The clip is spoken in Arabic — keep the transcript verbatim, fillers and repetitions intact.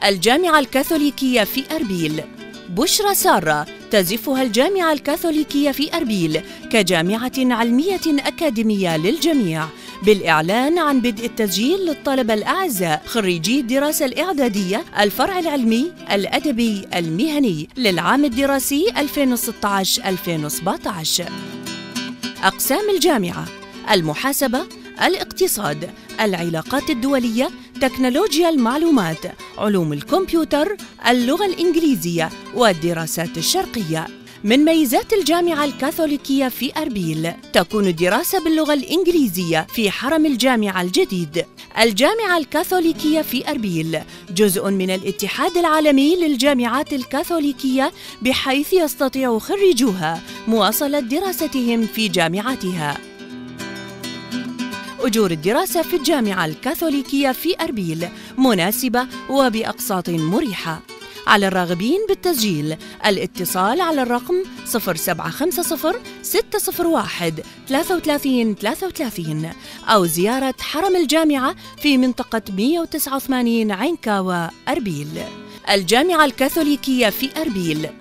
الجامعة الكاثوليكية في أربيل. بشرى سارة تزفها الجامعة الكاثوليكية في أربيل كجامعة علمية أكاديمية للجميع، بالإعلان عن بدء التسجيل للطلبة الأعزاء خريجي الدراسة الإعدادية الفرع العلمي الأدبي المهني للعام الدراسي ألفين وستة عشر ألفين وسبعة عشر. أقسام الجامعة: المحاسبة، الاقتصاد، العلاقات الدولية، تكنولوجيا المعلومات، علوم الكمبيوتر، اللغة الإنجليزية والدراسات الشرقية. من ميزات الجامعة الكاثوليكية في أربيل: تكون الدراسة باللغة الإنجليزية في حرم الجامعة الجديد. الجامعة الكاثوليكية في أربيل جزء من الاتحاد العالمي للجامعات الكاثوليكية، بحيث يستطيع خريجوها مواصلة دراستهم في جامعاتها. أجور الدراسة في الجامعة الكاثوليكية في أربيل مناسبة وبأقساط مريحة. على الراغبين بالتسجيل الاتصال على الرقم صفر سبعة خمسة صفر ستة صفر واحد ثلاثة ثلاثة ثلاثة ثلاثة أو زيارة حرم الجامعة في منطقة مئة وتسعة وثمانين عين كاوى أربيل. الجامعة الكاثوليكية في أربيل